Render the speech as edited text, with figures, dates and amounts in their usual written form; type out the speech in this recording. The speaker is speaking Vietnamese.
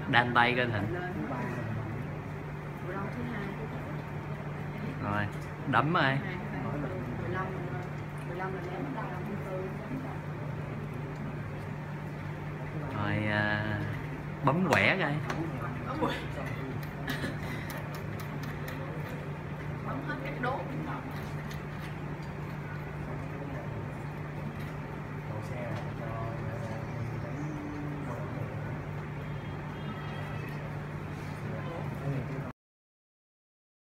đan tay coi Thịnh. Rồi đấm ai rồi bấm quẻ coi.